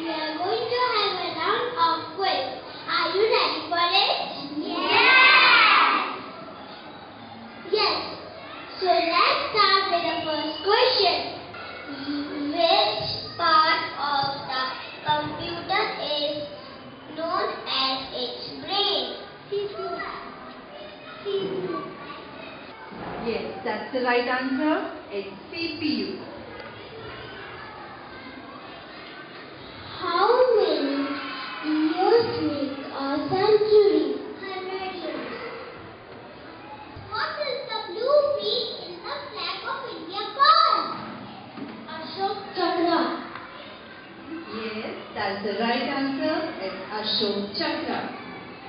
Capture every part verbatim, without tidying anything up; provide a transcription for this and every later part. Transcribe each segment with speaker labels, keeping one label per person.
Speaker 1: we are going to have a round of quiz. Are you ready for it? Yes! Yes. So let's start with the first question. Which part of the computer is known as its brain? C P U. C P U.
Speaker 2: Yes, that's the right answer. It's C P U.
Speaker 1: How many years make a century? Hundred years. What is the blue feet in the flag of India called? Ashok Chakra.
Speaker 2: Yes, that's the right answer. It's Ashok Chakra.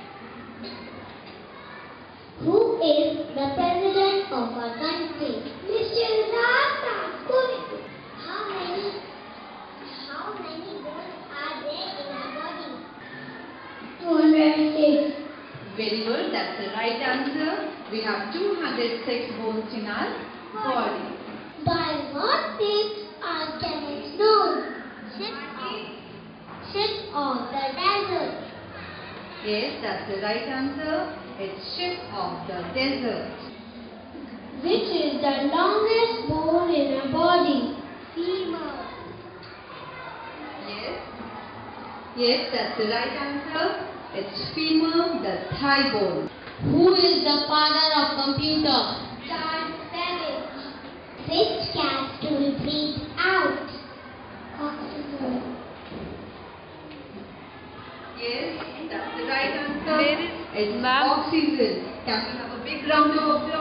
Speaker 1: Who is the president of our country? Mister Rata. How many how many bones are there in our body? two hundred six.
Speaker 2: Very good. That's the right answer. We have two hundred six bones in our body.
Speaker 1: By what names are camels known? Ship of, ship of the desert.
Speaker 2: Yes, that's the right answer. It's ship of the desert.
Speaker 1: Which is the longest bone in our body? Femur.
Speaker 2: Yes. Yes, that's the right answer. It's femur, the thigh bone.
Speaker 3: Who is the father of computer?
Speaker 1: Charles Babbage. Which gas do we breathe out? Oxygen.
Speaker 2: Yes, that's the right answer. It's oxygen. Can we have a big round of applause?